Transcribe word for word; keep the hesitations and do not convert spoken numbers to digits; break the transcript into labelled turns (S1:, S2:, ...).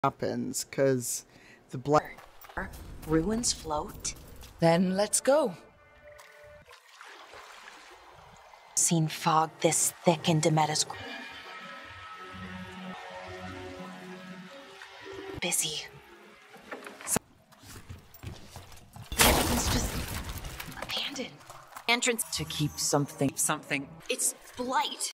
S1: happens, because the black
S2: ruins float.
S3: Then let's go.
S2: Seen fog this thick in Demetta's busy. Everything's just abandoned. Entrance
S3: To keep something, something.
S2: It's blight.